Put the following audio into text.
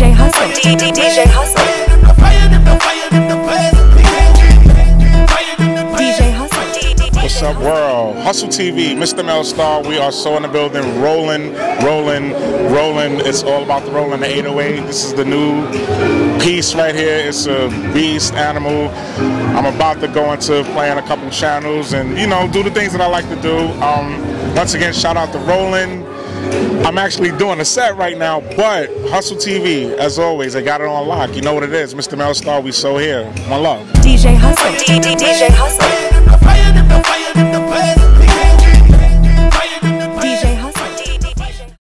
DJ Hustle. DJ Hustle. DJ Hustle. What's up, world? Hustle TV, Mr. Mel Star. We are so in the building, rolling. It's all about the rolling, the 808. This is the new piece right here. It's a beast animal. I'm about to go into playing a couple channels and, you know, do the things that I like to do. Once again, shout out to Roland. I'm actually doing a set right now, but Hustle TV, as always, they got it on lock. You know what it is, Mr. Mel Star. We so here. One love. DJ Hustle. DJ Hustle.